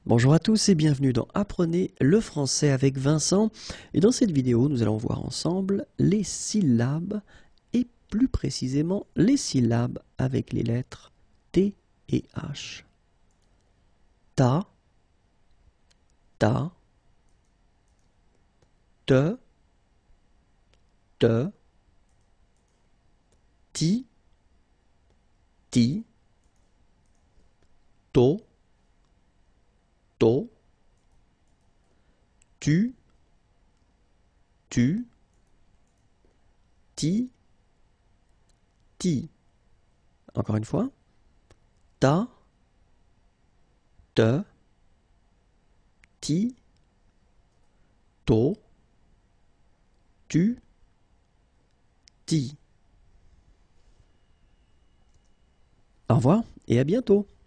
Bonjour à tous et bienvenue dans Apprenez le français avec Vincent. Et dans cette vidéo, nous allons voir ensemble les syllabes et plus précisément les syllabes avec les lettres T et H. Ta, ta, te, te, ti, ti, to, to, tu, ti, ti. Encore une fois. Ta, te, ti, to, tu, ti. Au revoir et à bientôt.